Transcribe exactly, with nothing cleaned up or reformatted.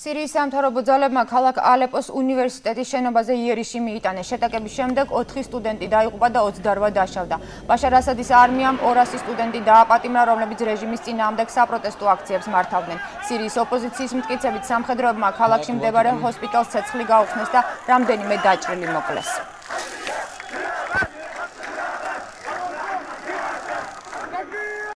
სირიის სამთავრობო ძალებმა ქალაქ ალეპოს უნივერსიტეტის შენობაზე იერიში მიიტანეს. შეტაკების შემდეგ ოთხი სტუდენტი დაიღუპა და ოცდაოთხი დაშავდა. ბაშარ ასადის არმიამ ორასი სტუდენტი დააპატიმრა, რომლებიც რეჟიმის წინააღმდეგ საპროტესტო აქციებს მართავდნენ. სირიის ოპოზიციის მტკიცებით სამხედროებმა ქალაქში მდებარე ჰოსპიტალს ცეცხლი გაუხსნეს და რამდენიმე დაჭრილი მოკლეს.